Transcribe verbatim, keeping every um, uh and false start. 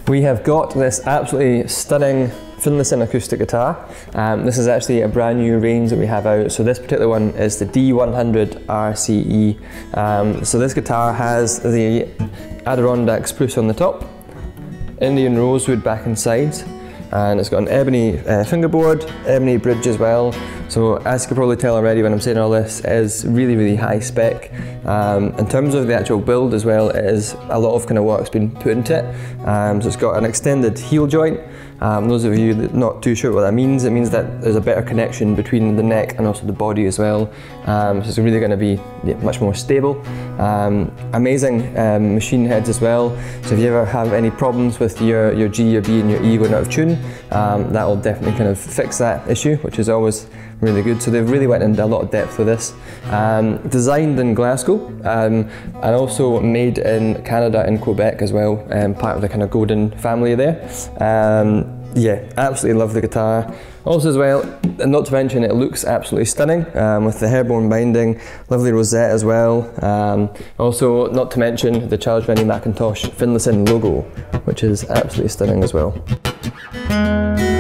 We have got this absolutely stunning Finlayson acoustic guitar. Um, this is actually a brand new range that we have out. So this particular one is the D one hundred R C E. Um, so this guitar has the Adirondack Spruce on the top, Indian rosewood back and sides, and it's got an ebony uh, fingerboard, ebony bridge as well. So as you can probably tell already when I'm saying all this, it is really, really high spec. Um, in terms of the actual build as well, it is a lot of kind of work's been put into it. Um, so it's got an extended heel joint. Um, those of you that are not too sure what that means, it means that there's a better connection between the neck and also the body as well. Um, so it's really going to be yeah, much more stable. Um, amazing um, machine heads as well. So if you ever have any problems with your, your G, your B and your E going out of tune, um, that will definitely kind of fix that issue, which is always really good. So they've really went into a lot of depth with this. Um, designed in Glasgow um, and also made in Canada and Quebec as well, um, part of the kind of Godin family there. Um, yeah, absolutely love the guitar. Also as well, and not to mention it looks absolutely stunning um, with the hairborne binding, lovely rosette as well. Um, also not to mention the Charles Rennie Macintosh Finlayson logo, which is absolutely stunning as well.